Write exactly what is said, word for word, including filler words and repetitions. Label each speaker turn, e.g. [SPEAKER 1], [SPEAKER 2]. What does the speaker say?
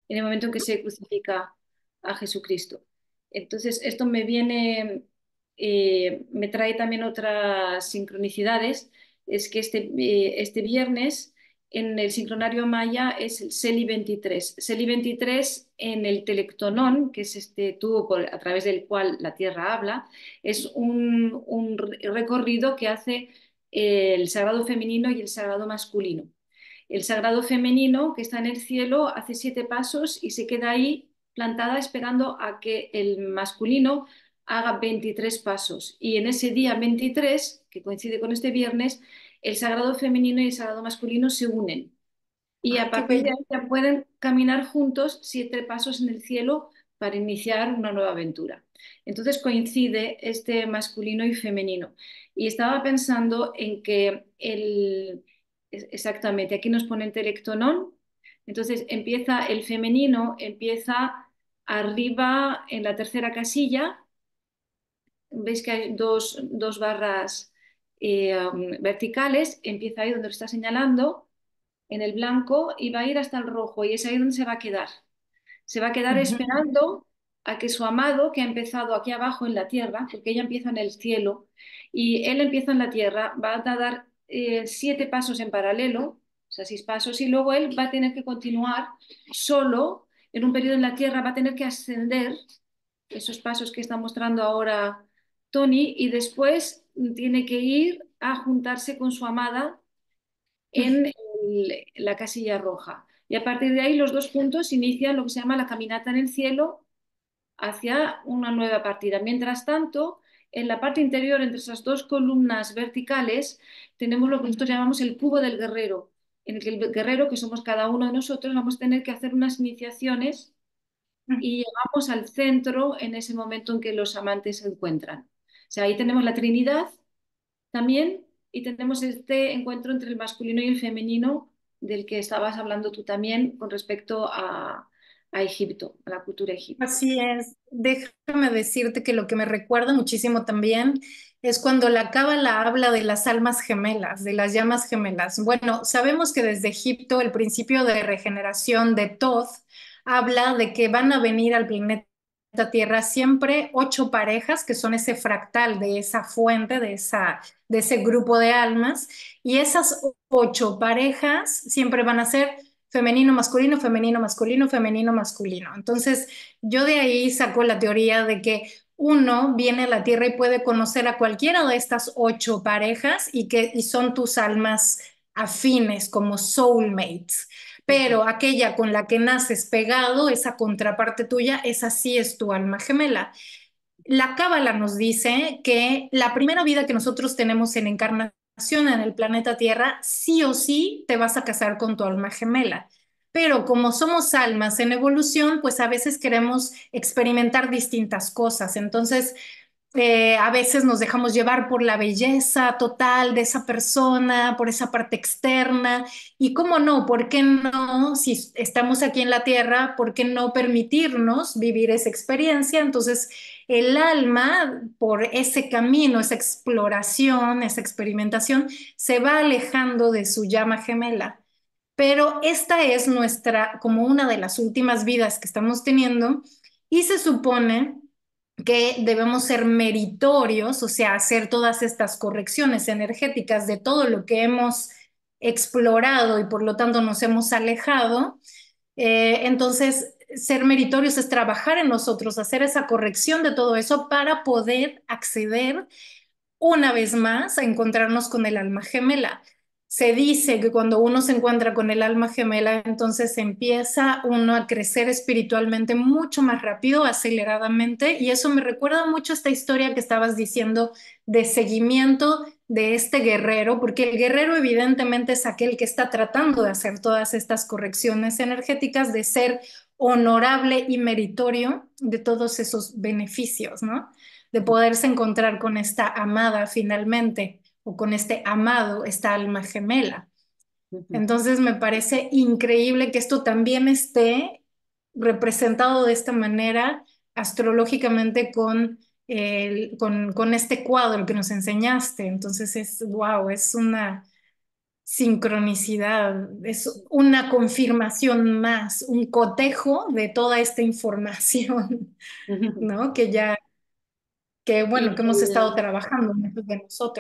[SPEAKER 1] en el momento en que se crucifica a Jesucristo. Entonces, esto me viene, eh, me trae también otras sincronicidades. Es que este, eh, este viernes en el sincronario maya es el Seli veintitrés. Seli veintitrés en el Telectonón, que es este tubo por- a través del cual la Tierra habla, es un, un recorrido que hace el sagrado femenino y el sagrado masculino. El sagrado femenino, que está en el cielo, hace siete pasos y se queda ahí plantada esperando a que el masculino haga veintitrés pasos. Y en ese día veintitrés, que coincide con este viernes, el sagrado femenino y el sagrado masculino se unen. Y
[SPEAKER 2] Ay,
[SPEAKER 1] a
[SPEAKER 2] qué
[SPEAKER 1] partir de
[SPEAKER 2] bello.
[SPEAKER 1] ahí ya pueden caminar juntos siete pasos en el cielo para iniciar una nueva aventura. Entonces coincide este masculino y femenino. Y estaba pensando en que el, exactamente, aquí nos pone telectonón, entonces empieza el femenino, empieza arriba en la tercera casilla, veis que hay dos, dos barras eh, um, verticales, empieza ahí donde lo está señalando en el blanco y va a ir hasta el rojo y es ahí donde se va a quedar. Se va a quedar
[SPEAKER 2] Ujú.
[SPEAKER 1] esperando a que su amado, que ha empezado aquí abajo en la tierra, porque ella empieza en el cielo y él empieza en la tierra, va a dar eh, siete pasos en paralelo, o sea, seis pasos, y luego él va a tener que continuar solo en un periodo en la tierra, va a tener que ascender esos pasos que está mostrando ahora Tony y después tiene que ir a juntarse con su amada en el- la casilla roja. Y a partir de ahí los dos puntos inician lo que se llama la caminata en el cielo hacia una nueva partida. Mientras tanto, en la parte interior, entre esas dos columnas verticales, tenemos lo que nosotros llamamos el cubo del guerrero, en el que el guerrero, que somos cada uno de nosotros, vamos a tener que hacer unas iniciaciones y llegamos al centro en ese momento en que los amantes se encuentran. O sea, ahí tenemos la Trinidad también y tenemos este encuentro entre el masculino y el femenino del que estabas hablando tú también con respecto a, a Egipto, a la cultura egipcia.
[SPEAKER 2] Así es. Déjame decirte que lo que me recuerda muchísimo también es cuando la Cábala habla de las almas gemelas, de las llamas gemelas. Bueno, sabemos que desde Egipto el principio de regeneración de Thoth habla de que van a venir al planeta Tierra siempre ocho parejas, que son ese fractal de esa fuente, de esa, de ese grupo de almas, y esas ocho parejas siempre van a ser femenino, masculino, femenino, masculino, femenino, masculino. Entonces, yo de ahí saco la teoría de que uno viene a la Tierra y puede conocer a cualquiera de estas ocho parejas y que y son tus almas afines como soulmates.
[SPEAKER 1] Ujú.
[SPEAKER 2] Pero aquella con la que naces pegado, esa contraparte tuya, esa sí es tu alma gemela. La Cábala nos dice que la primera vida que nosotros tenemos en encarnación en el planeta Tierra, sí o sí te vas a casar con tu alma gemela. Pero como somos almas en evolución, pues a veces queremos experimentar distintas cosas. Entonces, eh, a veces nos dejamos llevar por la belleza total de esa persona, por esa parte externa. Y cómo no, ¿por qué no? Si estamos aquí en la Tierra, ¿por qué no permitirnos vivir esa experiencia? Entonces, el alma, por ese camino, esa exploración, esa experimentación, se va alejando de su llama gemela. Pero esta es nuestra, como una de las últimas vidas que estamos teniendo, y se supone que debemos ser meritorios, o sea, hacer todas estas correcciones energéticas de todo lo que hemos explorado y por lo tanto nos hemos alejado. Eh, entonces, ser meritorios es trabajar en nosotros, hacer esa corrección de todo eso para poder acceder una vez más a encontrarnos con el alma gemela. Se dice que cuando uno se encuentra con el alma gemela, entonces empieza uno a crecer espiritualmente mucho más rápido, aceleradamente, y eso me recuerda mucho esta historia que estabas diciendo de seguimiento de este guerrero, porque el guerrero evidentemente es aquel que está tratando de hacer todas estas correcciones energéticas, de ser honorable y meritorio de todos esos beneficios, ¿no? De poderse encontrar con esta amada finalmente o con este amado, esta alma gemela.
[SPEAKER 1] Ujú.
[SPEAKER 2] Entonces me parece increíble que esto también esté representado de esta manera astrológicamente con, el, con, con este cuadro que nos enseñaste. Entonces es, wow, es una, sincronicidad, es una confirmación más, un cotejo de toda esta información, ¿no? Que ya, que bueno,
[SPEAKER 1] Y
[SPEAKER 2] que hemos estado trabajando muchos de nosotros.